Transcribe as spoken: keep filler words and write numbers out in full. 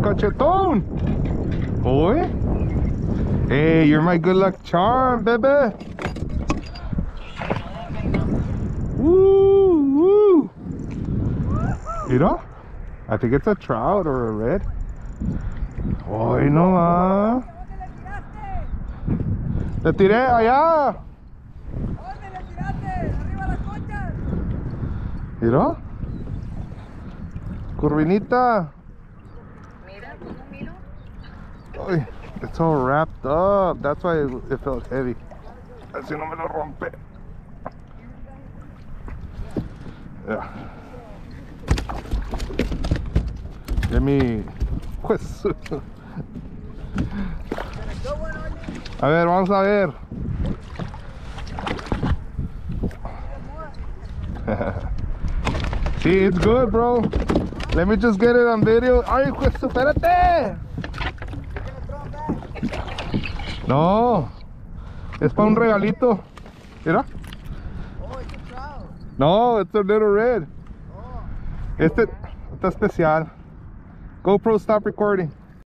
cachetón. Boy. Hey, you're my good luck charm, baby. Woo, woo. Mira, I think it's a trout or a red. Hoy no más. Le tiré allá. ¿Dónde le tiraste? Arriba las conchas. Mira. Curvinita. Mira, ¿cómo miro? Ay, it's all wrapped up. That's why it, it felt heavy. Así no me lo rompe. Yeah. Let me. Pues. A ver, vamos a ver. See, it's good, bro. Let me just get it on video. Ay, pues, espérate. No, es para un regalito. Mira. No, it's a little red. Este está especial. GoPro, stop recording.